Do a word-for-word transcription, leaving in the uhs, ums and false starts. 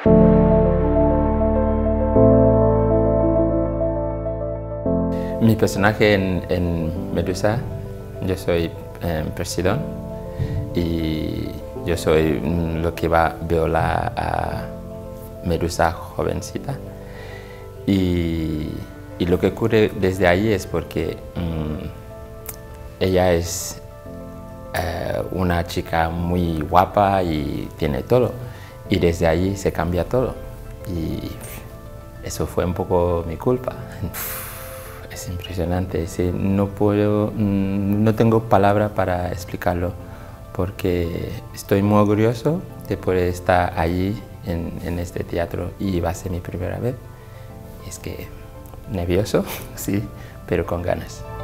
Mi personaje en, en Medusa, yo soy eh, Persidón y yo soy lo que va a violar a Medusa jovencita. Y, y lo que ocurre desde ahí es porque um, ella es eh, una chica muy guapa y tiene todo. Y desde ahí se cambia todo. Y eso fue un poco mi culpa. Es impresionante, sí, no puedo, no tengo palabra para explicarlo, porque estoy muy orgulloso de poder estar allí en, en este teatro y va a ser mi primera vez. Es que nervioso, sí, pero con ganas.